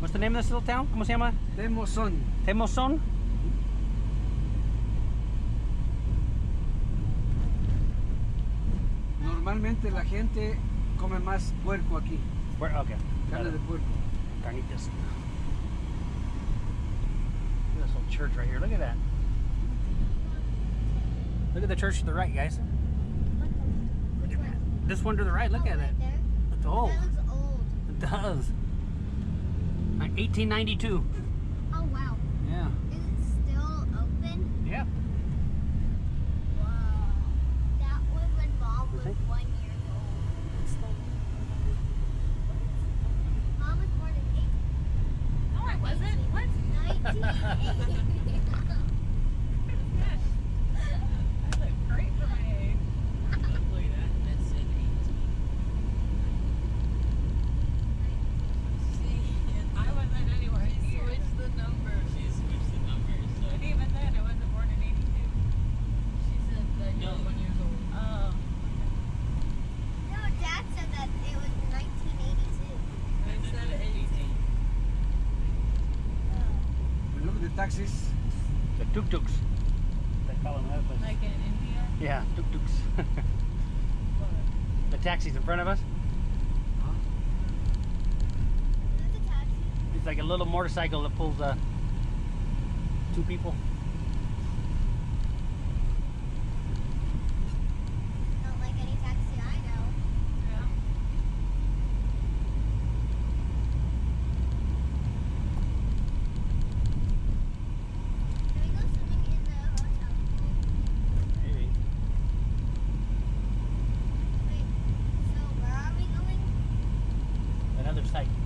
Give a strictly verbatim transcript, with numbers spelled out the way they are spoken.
What's the name of this little town? ¿Cómo se llama? Temozón. Temozón. Normalmente la gente come más puerco aquí. Where? Okay. Carne de puerco. Carnitas. Look at this little church right here. Look at that. Look at the church to the right, guys. Which one? This one to the right. Look Oh, at right it. there? It's old. That looks old. It does. Like eighteen ninety-two. Oh, wow. Yeah. Is it still open? Yep. Wow. That was when Mom was Okay. one year old. Mom was born in eight. No, I wasn't. What? nineteen eighty. I look great for my age. Hopefully that, that said eighteen. See, I wasn't anywhere She near. switched the numbers. She switched the numbers. So And even then, I wasn't born in eighty-two. she said that you were one years old. Oh. No, Dad said that it was nineteen eighty-two. I said eighteen. And look at the taxis. The tuk-tuks. They call them that place. Like in India? Yeah, tuk-tuks. The taxis in front of us. That's a taxi. It's like a little motorcycle that pulls uh, two people. Not like any taxi I know. Yeah. Can we go swimming in the hotel pool? Maybe. Wait, so where are we going? Another site.